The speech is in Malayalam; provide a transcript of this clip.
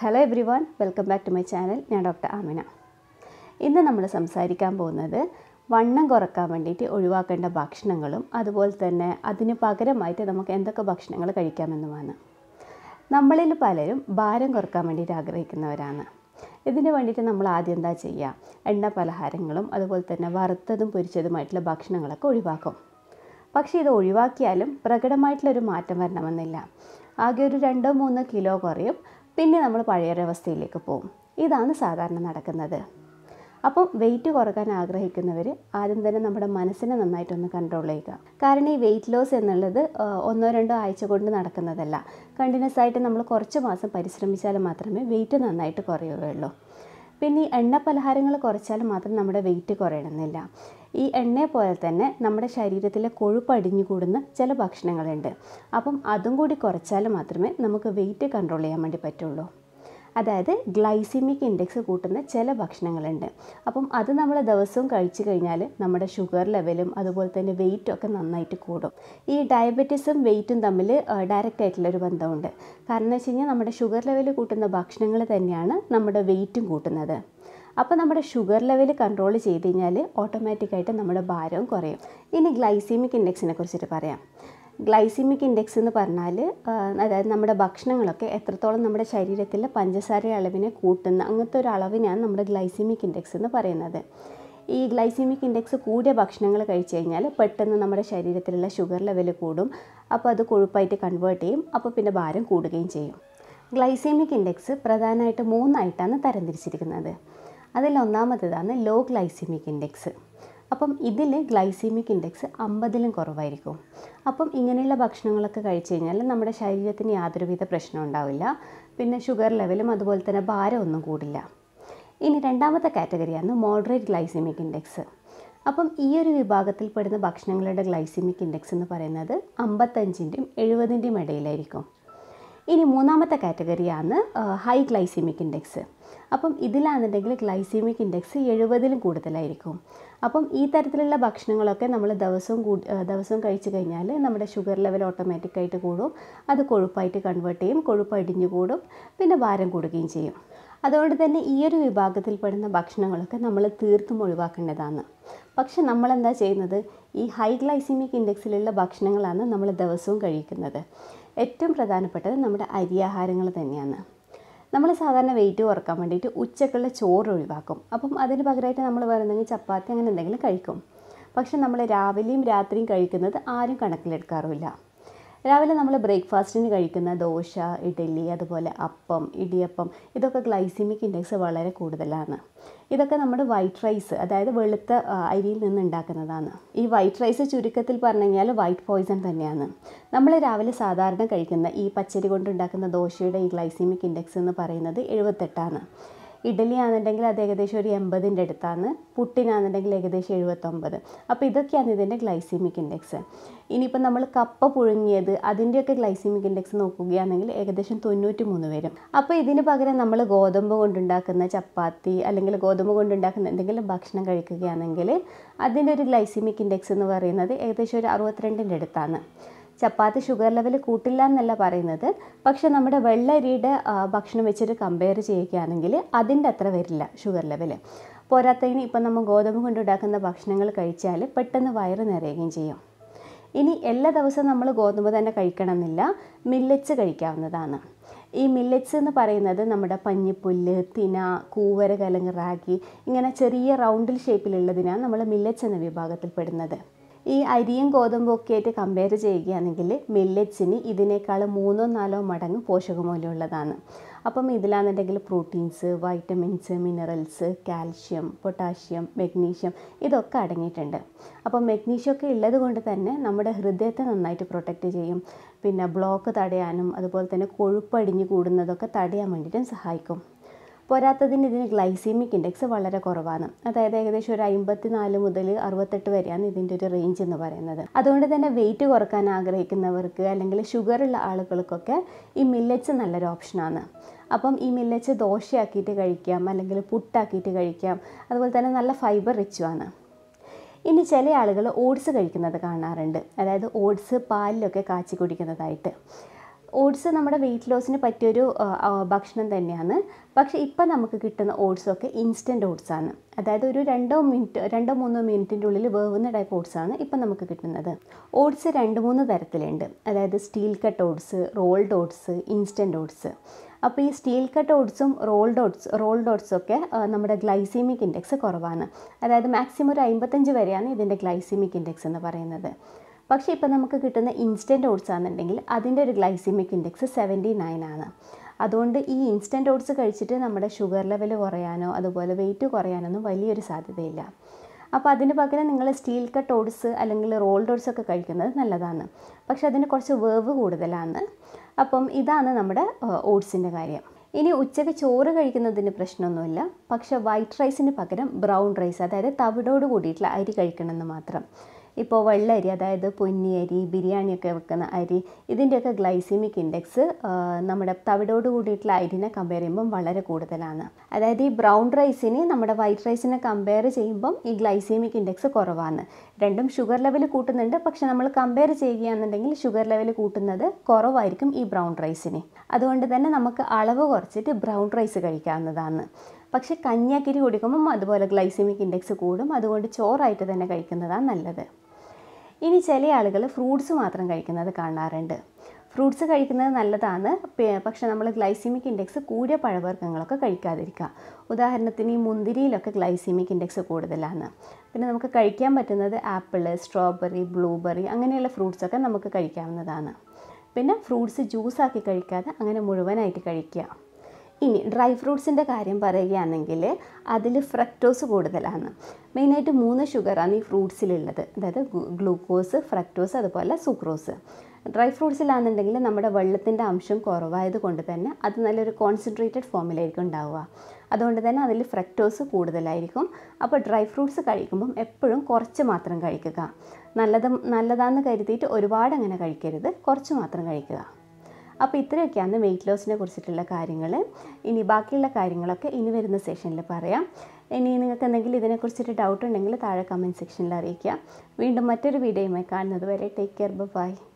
Hello everyone, welcome back to my channel. ഞാൻ ഡോക്ടർ ആമിന. ഇന്ന് നമ്മൾ സംസാരിക്കാൻ പോകുന്നത് വണ്ണം കുറക്കാൻ വേണ്ടിയിട്ട് ഒഴിവാക്കേണ്ട ഭക്ഷണങ്ങളും അതുപോലെ തന്നെ അതിന് പകരമായിട്ട് നമുക്ക് എന്തൊക്കെ ഭക്ഷണങ്ങൾ കഴിക്കാമെന്നുമാണ്. നമ്മളിൽ പലരും ഭാരം കുറക്കാൻ വേണ്ടിയിട്ട് ആഗ്രഹിക്കുന്നവരാണ്. ഇതിന് വേണ്ടിയിട്ട് നമ്മൾ ആദ്യം എന്താ ചെയ്യുക? എണ്ണ പലഹാരങ്ങളും അതുപോലെ തന്നെ വറുത്തതും പൊരിച്ചതുമായിട്ടുള്ള ഭക്ഷണങ്ങളൊക്കെ ഒഴിവാക്കും. പക്ഷേ ഇത് ഒഴിവാക്കിയാലും പ്രകടമായിട്ടുള്ളൊരു മാറ്റം വരണമെന്നില്ല. ആകെ ഒരു 2-3 കിലോ കുറയും, പിന്നെ നമ്മൾ പഴയൊരവസ്ഥയിലേക്ക് പോകും. ഇതാണ് സാധാരണ നടക്കുന്നത്. അപ്പം വെയിറ്റ് കുറക്കാൻ ആഗ്രഹിക്കുന്നവർ ആദ്യം തന്നെ നമ്മുടെ മനസ്സിനെ നന്നായിട്ടൊന്ന് കൺട്രോൾ ചെയ്യുക. കാരണം ഈ വെയിറ്റ് ലോസ് എന്നുള്ളത് 1-2 ആഴ്ച കൊണ്ട് നടക്കുന്നതല്ല. കണ്ടിന്യൂസ് ആയിട്ട് നമ്മൾ കുറച്ച് മാസം പരിശ്രമിച്ചാൽ മാത്രമേ വെയിറ്റ് നന്നായിട്ട് കുറയുകയുള്ളൂ. പിന്നെ ഈ എണ്ണ പലഹാരങ്ങൾ കുറച്ചാൽ മാത്രം നമ്മുടെ വെയിറ്റ് കുറയണമെന്നില്ല. ഈ എണ്ണയെ പോലെ തന്നെ നമ്മുടെ ശരീരത്തിലെ കൊഴുപ്പ് അടിഞ്ഞു കൂടുന്ന ചില ഭക്ഷണങ്ങളുണ്ട്. അപ്പം അതും കൂടി കുറച്ചാൽ മാത്രമേ നമുക്ക് വെയിറ്റ് കൺട്രോൾ ചെയ്യാൻ വേണ്ടി പറ്റുള്ളൂ. അതായത് ഗ്ലൈസിമിക് ഇൻഡെക്സ് കൂട്ടുന്ന ചില ഭക്ഷണങ്ങളുണ്ട്. അപ്പം അത് നമ്മൾ ദിവസവും കഴിച്ചു കഴിഞ്ഞാൽ നമ്മുടെ ഷുഗർ ലെവലും അതുപോലെ തന്നെ വെയിറ്റും ഒക്കെ നന്നായിട്ട് കൂടും. ഈ ഡയബറ്റീസും വെയിറ്റും തമ്മിൽ ഡയറക്റ്റ് ആയിട്ടുള്ളൊരു ബന്ധമുണ്ട്. കാരണം എന്ന് വെച്ച് കഴിഞ്ഞാൽ നമ്മുടെ ഷുഗർ ലെവൽ കൂട്ടുന്ന ഭക്ഷണങ്ങൾ തന്നെയാണ് നമ്മുടെ വെയിറ്റും കൂട്ടുന്നത്. അപ്പോൾ നമ്മുടെ ഷുഗർ ലെവൽ കൺട്രോൾ ചെയ്ത് കഴിഞ്ഞാൽ ഓട്ടോമാറ്റിക്കായിട്ട് നമ്മുടെ ഭാരവും കുറയും. ഇനി ഗ്ലൈസിമിക് ഇൻഡെക്സിനെ കുറിച്ചിട്ട് പറയാം. ഗ്ലൈസിമിക് ഇൻഡെക്സ് എന്ന് പറഞ്ഞാൽ അതായത് നമ്മുടെ ഭക്ഷണങ്ങളൊക്കെ എത്രത്തോളം നമ്മുടെ ശരീരത്തിലെ പഞ്ചസാര അളവിനെ കൂട്ടുന്ന അങ്ങനത്തെ ഒരു അളവിനാണ് നമ്മുടെ ഗ്ലൈസിമിക് ഇൻഡെക്സ് എന്ന് പറയുന്നത്. ഈ ഗ്ലൈസിമിക് ഇൻഡെക്സ് കൂടിയ ഭക്ഷണങ്ങൾ കഴിച്ചു കഴിഞ്ഞാൽ പെട്ടെന്ന് നമ്മുടെ ശരീരത്തിലുള്ള ഷുഗർ ലെവൽ കൂടും. അപ്പോൾ അത് കൊഴുപ്പായിട്ട് കൺവേർട്ട് ചെയ്യും. അപ്പോൾ പിന്നെ ഭാരം കൂടുകയും ചെയ്യും. ഗ്ലൈസിമിക് ഇൻഡെക്സ് പ്രധാനമായിട്ട് 3 ആയിട്ടാണ് തരംതിരിച്ചിരിക്കുന്നത്. അതിലൊന്നാമത്തേതാണ് ലോ ഗ്ലൈസിമിക് ഇൻഡെക്സ്. അപ്പം ഇതിൽ ഗ്ലൈസിമിക് ഇൻഡെക്സ് 50-ലും കുറവായിരിക്കും. അപ്പം ഇങ്ങനെയുള്ള ഭക്ഷണങ്ങളൊക്കെ കഴിച്ചു കഴിഞ്ഞാൽ നമ്മുടെ ശരീരത്തിന് യാതൊരുവിധ പ്രശ്നം ഉണ്ടാവില്ല. പിന്നെ ഷുഗർ ലെവലും അതുപോലെ തന്നെ ഭാരമൊന്നും കൂടില്ല. ഇനി രണ്ടാമത്തെ കാറ്റഗറിയാണ് മോഡറേറ്റ് ഗ്ലൈസിമിക് ഇൻഡെക്സ്. അപ്പം ഈ ഒരു വിഭാഗത്തിൽപ്പെടുന്ന ഭക്ഷണങ്ങളുടെ ഗ്ലൈസിമിക് ഇൻഡെക്സ് എന്ന് പറയുന്നത് 55-ൻ്റെയും 70-ൻ്റെയും ഇടയിലായിരിക്കും. ഇനി മൂന്നാമത്തെ കാറ്റഗറിയാണ് ഹൈ ഗ്ലൈസിമിക് ഇൻഡെക്സ്. അപ്പം ഇതിലാണെന്നുണ്ടെങ്കിൽ ഗ്ലൈസിമിക് ഇൻഡെക്സ് 70-ലും കൂടുതലായിരിക്കും. അപ്പം ഈ തരത്തിലുള്ള ഭക്ഷണങ്ങളൊക്കെ നമ്മൾ ദിവസവും കഴിച്ചു കഴിഞ്ഞാൽ നമ്മുടെ ഷുഗർ ലെവൽ ഓട്ടോമാറ്റിക്കായിട്ട് കൂടും. അത് കൊഴുപ്പായിട്ട് കൺവേർട്ട് ചെയ്യും. കൊഴുപ്പ് അടിഞ്ഞു കൂടും. പിന്നെ ഭാരം കൂടുകയും ചെയ്യും. അതുകൊണ്ട് തന്നെ ഈ ഒരു വിഭാഗത്തിൽപ്പെടുന്ന ഭക്ഷണങ്ങളൊക്കെ നമ്മൾ തീർത്തും ഒഴിവാക്കേണ്ടതാണ്. പക്ഷെ നമ്മളെന്താ ചെയ്യുന്നത്? ഈ ഹൈ ഗ്ലൈസിമിക് ഇൻഡെക്സിലുള്ള ഭക്ഷണങ്ങളാണ് നമ്മൾ ദിവസവും കഴിക്കുന്നത്. ഏറ്റവും പ്രധാനപ്പെട്ടത് നമ്മുടെ അരിയാഹാരങ്ങൾ തന്നെയാണ്. നമ്മൾ സാധാരണ വെയിറ്റ് കുറക്കാൻ വേണ്ടിയിട്ട് ഉച്ചക്കുള്ള ചോറ് ഒഴിവാക്കും. അപ്പം അതിന് പകരമായിട്ട് നമ്മൾ വേണമെങ്കിൽ ചപ്പാത്തി അങ്ങനെ എന്തെങ്കിലും കഴിക്കും. പക്ഷെ നമ്മൾ രാവിലെയും രാത്രിയും കഴിക്കുന്നത് ആരും കണക്കിലെടുക്കാറുമില്ല. രാവിലെ നമ്മൾ ബ്രേക്ക്ഫാസ്റ്റിന് കഴിക്കുന്ന ദോശ, ഇഡ്ഡലി, അതുപോലെ അപ്പം, ഇടിയപ്പം, ഇതൊക്കെ ഗ്ലൈസിമിക് ഇൻഡെക്സ് വളരെ കൂടുതലാണ്. ഇതൊക്കെ നമ്മുടെ വൈറ്റ് റൈസ്, അതായത് വെളുത്ത അരിയിൽ നിന്ന് ഉണ്ടാക്കുന്നതാണ്. ഈ വൈറ്റ് റൈസ് ചുരുക്കത്തിൽ പറഞ്ഞു കഴിഞ്ഞാൽ വൈറ്റ് പോയ്സൺ തന്നെയാണ്. നമ്മൾ രാവിലെ സാധാരണ കഴിക്കുന്ന ഈ പച്ചരി കൊണ്ടുണ്ടാക്കുന്ന ദോശയുടെ ഈ ഗ്ലൈസിമിക് ഇൻഡെക്സ് എന്ന് പറയുന്നത് 78ആണ്. ഇഡ്ഡലി ആണെന്നുണ്ടെങ്കിൽ അത് ഏകദേശം ഒരു 80-ൻ്റെ അടുത്താണ്. പുട്ടിനാണെന്നുണ്ടെങ്കിൽ ഏകദേശം 79. അപ്പോൾ ഇതൊക്കെയാണ് ഇതിൻ്റെ ഗ്ലൈസിമിക് ഇൻഡെക്സ്. ഇനിയിപ്പോൾ നമ്മൾ കപ്പ പുഴുങ്ങിയത് അതിൻ്റെയൊക്കെ ഗ്ലൈസിമിക് ഇൻഡെക്സ് നോക്കുകയാണെങ്കിൽ ഏകദേശം 93 വരും. അപ്പോൾ ഇതിന് പകരം നമ്മൾ ഗോതമ്പ് കൊണ്ടുണ്ടാക്കുന്ന ചപ്പാത്തി അല്ലെങ്കിൽ ഗോതമ്പ് കൊണ്ടുണ്ടാക്കുന്ന എന്തെങ്കിലും ഭക്ഷണം കഴിക്കുകയാണെങ്കിൽ അതിൻ്റെ ഒരു ഗ്ലൈസിമിക് ഇൻഡെക്സ് എന്ന് പറയുന്നത് ഏകദേശം ഒരു 62-ൻ്റെ അടുത്താണ്. ചപ്പാത്തി ഷുഗർ ലെവൽ കൂട്ടില്ല എന്നല്ല പറയുന്നത്. പക്ഷെ നമ്മുടെ വെള്ളരിയുടെ ഭക്ഷണം വെച്ചിട്ട് കമ്പയർ ചെയ്യുകയാണെങ്കിൽ അതിൻ്റെ അത്ര വരില്ല ഷുഗർ ലെവൽ. പോരാത്തതിന് ഇപ്പം നമ്മൾ ഗോതമ്പ് കൊണ്ടുണ്ടാക്കുന്ന ഭക്ഷണങ്ങൾ കഴിച്ചാൽ പെട്ടെന്ന് വയറ് നിറയുകയും ചെയ്യും. ഇനി എല്ലാ ദിവസവും നമ്മൾ ഗോതമ്പ് തന്നെ കഴിക്കണമെന്നില്ല. മില്ലറ്റ്സ് കഴിക്കാവുന്നതാണ്. ഈ മില്ലറ്റ്സ് എന്ന് പറയുന്നത് നമ്മുടെ പഞ്ഞിപ്പുല്ല്, തിന, കൂവര, കലങ്ങ്, റാഗി, ഇങ്ങനെ ചെറിയ റൗണ്ടിൽ ഷേപ്പിലുള്ളതിനാണ് നമ്മൾ മില്ലറ്റ്സ് എന്ന വിഭാഗത്തിൽ പെടുന്നത്. ഈ അരിയും ഗോതമ്പും ഒക്കെ ആയിട്ട് കമ്പയർ ചെയ്യുകയാണെങ്കിൽ മില്ലറ്റ്സിന് ഇതിനേക്കാൾ 3-4 മടങ്ങ് പോഷകമൂല്യമുള്ളതാണ്. അപ്പം ഇതിലാണെന്നുണ്ടെങ്കിൽ proteins, vitamins, minerals, calcium, potassium, magnesium ഇതൊക്കെ അടങ്ങിയിട്ടുണ്ട്. അപ്പം മെഗ്നീഷ്യം ഒക്കെ ഉള്ളത് കൊണ്ട് തന്നെ നമ്മുടെ ഹൃദയത്തെ നന്നായിട്ട് പ്രൊട്ടക്റ്റ് ചെയ്യും. പിന്നെ ബ്ലോക്ക് തടയാനും അതുപോലെ തന്നെ കൊഴുപ്പടിഞ്ഞു കൂടുന്നതൊക്കെ തടയാൻ വേണ്ടിയിട്ടും സഹായിക്കും. പോരാത്തതിന് ഇതിന് ഗ്ലൈസിമിക് ഇൻഡെക്സ് വളരെ കുറവാണ്. അതായത് ഏകദേശം ഒരു 54 മുതൽ 68 വരെയാണ് ഇതിൻ്റെ ഒരു റേഞ്ച് എന്ന് പറയുന്നത്. അതുകൊണ്ട് തന്നെ വെയിറ്റ് കുറക്കാൻ ആഗ്രഹിക്കുന്നവർക്ക് അല്ലെങ്കിൽ ഷുഗറുള്ള ആളുകൾക്കൊക്കെ ഈ മില്ലറ്റ്സ് നല്ലൊരു ഓപ്ഷനാണ്. അപ്പം ഈ മില്ലറ്റ്സ് ദോശയാക്കിയിട്ട് കഴിക്കാം, അല്ലെങ്കിൽ പുട്ടാക്കിയിട്ട് കഴിക്കാം. അതുപോലെ തന്നെ നല്ല ഫൈബർ റിച്ചുമാണ്. ഇനി ചില ആളുകൾ ഓട്സ് കഴിക്കുന്നത് കാണാറുണ്ട്. അതായത് ഓട്സ് പാലിലൊക്കെ കാച്ചി കുടിക്കുന്നതായിട്ട്. ഓട്സ് നമ്മുടെ വെയിറ്റ് ലോസിന് പറ്റിയൊരു ഭക്ഷണം തന്നെയാണ്. പക്ഷേ ഇപ്പം നമുക്ക് കിട്ടുന്ന ഓട്സൊക്കെ ഇൻസ്റ്റൻറ്റ് ഓട്സാണ്. അതായത് ഒരു 2-3 മിനിറ്റിൻ്റെ ഉള്ളിൽ വേവുന്ന ടൈപ്പ് ഓട്സാണ് ഇപ്പം നമുക്ക് കിട്ടുന്നത്. ഓട്സ് 2-3 തരത്തിലുണ്ട്. അതായത് steel cut oats, rolled oats, instant oats. അപ്പോൾ ഈ സ്റ്റീൽ കട്ട് ഓട്സും റോൾഡ് ഓട്സൊക്കെ നമ്മുടെ ഗ്ലൈസീമിക് ഇൻഡെക്സ് കുറവാണ്. അതായത് മാക്സിമം ഒരു 55 വരെയാണ് ഇതിൻ്റെ ഗ്ലൈസീമിക് ഇൻഡെക്സ് എന്ന് പറയുന്നത്. പക്ഷേ ഇപ്പോൾ നമുക്ക് കിട്ടുന്ന ഇൻസ്റ്റൻറ്റ് ഓട്സ് ആണെന്നുണ്ടെങ്കിൽ അതിൻ്റെ ഒരു ഗ്ലൈസീമിക് ഇൻഡെക്സ് 79 ആണ്. അതുകൊണ്ട് ഈ ഇൻസ്റ്റൻറ്റ് ഓട്സ് കഴിച്ചിട്ട് നമ്മുടെ ഷുഗർ ലെവൽ കുറയാനോ അതുപോലെ വെയിറ്റ് കുറയാനൊന്നും വലിയൊരു സാധ്യതയില്ല. അപ്പോൾ അതിന് പകരം നിങ്ങൾ സ്റ്റീൽ കട്ട് ഓട്സ് അല്ലെങ്കിൽ റോൾഡ് ഓട്സ് ഒക്കെ കഴിക്കുന്നത് നല്ലതാണ്. പക്ഷെ അതിന് കുറച്ച് വേവ് കൂടുതലാണ്. അപ്പം ഇതാണ് നമ്മുടെ ഓട്സിൻ്റെ കാര്യം. ഇനി ഉച്ചയ്ക്ക് ചോറ് കഴിക്കുന്നതിന് പ്രശ്നമൊന്നുമില്ല. പക്ഷേ വൈറ്റ് റൈസിന് പകരം ബ്രൗൺ റൈസ്, അതായത് തവിടോട് കൂടിയിട്ടുള്ള അരി കഴിക്കണമെന്ന് മാത്രം. ഇപ്പോൾ വെള്ളരി, അതായത് പൊന്നി അരി, ബിരിയാണിയൊക്കെ വെക്കുന്ന അരി, ഇതിൻ്റെയൊക്കെ ഗ്ലൈസീമിക് ഇൻഡെക്സ് നമ്മുടെ തവിടോട് കൂടിയിട്ടുള്ള അരിനെ കമ്പയർ ചെയ്യുമ്പം വളരെ കൂടുതലാണ്. അതായത് ഈ ബ്രൗൺ റൈസിന് നമ്മുടെ വൈറ്റ് റൈസിനെ കമ്പയർ ചെയ്യുമ്പം ഈ ഗ്ലൈസീമിക് ഇൻഡെക്സ് കുറവാണ്. രണ്ടും ഷുഗർ ലെവൽ കൂട്ടുന്നുണ്ട്. പക്ഷെ നമ്മൾ കമ്പയർ ചെയ്യുകയാണെന്നുണ്ടെങ്കിൽ ഷുഗർ ലെവൽ കൂട്ടുന്നത് കുറവായിരിക്കും ഈ ബ്രൗൺ റൈസിന്. അതുകൊണ്ട് തന്നെ നമുക്ക് അളവ് കുറച്ചിട്ട് ബ്രൗൺ റൈസ് കഴിക്കാവുന്നതാണ്. പക്ഷേ കഞ്ഞിയാക്കിരി കുടിക്കുമ്പം അതുപോലെ ഗ്ലൈസീമിക് ഇൻഡെക്സ് കൂടും. അതുകൊണ്ട് ചോറായിട്ട് തന്നെ കഴിക്കുന്നതാണ് നല്ലത്. ഇനി ചില ആളുകൾ ഫ്രൂട്ട്സ് മാത്രം കഴിക്കുന്നത് കാണാറുണ്ട്. ഫ്രൂട്ട്സ് കഴിക്കുന്നത് നല്ലതാണ്. പക്ഷെ നമ്മൾ ഗ്ലൈസീമിക് ഇൻഡെക്സ് കൂടിയ പഴവർഗ്ഗങ്ങളൊക്കെ കഴിക്കാതിരിക്കുക. ഉദാഹരണത്തിന് ഈ മുന്തിരിയിലൊക്കെ ഗ്ലൈസീമിക് ഇൻഡെക്സ് കൂടുതലാണ്. പിന്നെ നമുക്ക് കഴിക്കാൻ പറ്റുന്നത് ആപ്പിൾ, സ്ട്രോബെറി, ബ്ലൂബെറി അങ്ങനെയുള്ള ഫ്രൂട്ട്സൊക്കെ നമുക്ക് കഴിക്കാവുന്നതാണ്. പിന്നെ ഫ്രൂട്ട്സ് ജ്യൂസാക്കി കഴിക്കാതെ അങ്ങനെ മുഴുവനായിട്ട് കഴിക്കുക. ഇനി ഡ്രൈ ഫ്രൂട്ട്സിൻ്റെ കാര്യം പറയുകയാണെങ്കിൽ അതിൽ ഫ്രക്ടോസ് കൂടുതലാണ്. മെയിനായിട്ട് 3 ഷുഗറാണ് ഈ ഫ്രൂട്ട്സിലുള്ളത്. അതായത് ഗ്ലൂക്കോസ്, ഫ്രക്ടോസ്, അതുപോലെ സുക്രോസ്. ഡ്രൈ ഫ്രൂട്ട്സിലാണെന്നുണ്ടെങ്കിൽ നമ്മുടെ വെള്ളത്തിൻ്റെ അംശം കുറവായത് കൊണ്ട് തന്നെ അത് നല്ലൊരു കോൺസെൻട്രേറ്റഡ് ഫോമിലായിരിക്കും ഉണ്ടാവുക. അതുകൊണ്ട് തന്നെ അതിൽ ഫ്രക്ടോസ് കൂടുതലായിരിക്കും. അപ്പോൾ ഡ്രൈ ഫ്രൂട്ട്സ് കഴിക്കുമ്പം എപ്പോഴും കുറച്ച് മാത്രം കഴിക്കുക. നല്ലതാണെന്ന് കരുതിയിട്ട് ഒരുപാട് അങ്ങനെ കഴിക്കരുത്, കുറച്ച് മാത്രം കഴിക്കുക. അപ്പോൾ ഇത്രയൊക്കെയാണ് വെയിറ്റ് ലോസിനെ കുറിച്ചിട്ടുള്ള കാര്യങ്ങൾ. ഇനി ബാക്കിയുള്ള കാര്യങ്ങളൊക്കെ ഇനി വരുന്ന സെഷനിൽ പറയാം. ഇനി നിങ്ങൾക്ക് എന്തെങ്കിലും ഇതിനെക്കുറിച്ചിട്ട് ഡൗട്ട് ഉണ്ടെങ്കിൽ താഴെ കമൻറ്റ് സെക്ഷനിൽ അറിയിക്കുക. വീണ്ടും മറ്റൊരു വീഡിയോയുമായി കാണുന്നത് വരെ ടേക്ക് കെയർ, ബൈ.